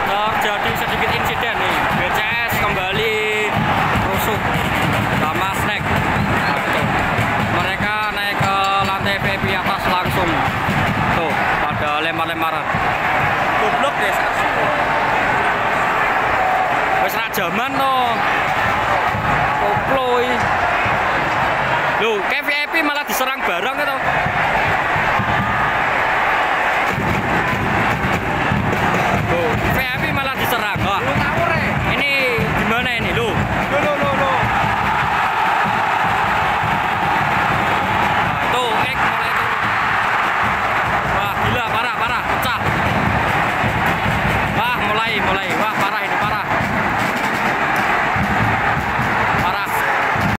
terjadi sedikit insiden nih. BCS kembali rusuh sama snack. Tuh. Mereka naik ke lantai VIP atas langsung. Tuh, pada lempar-lemparan. Goblok deh. Wes ra jaman no. Koplo. Loh, kayak VIP malah diserang bareng gitu.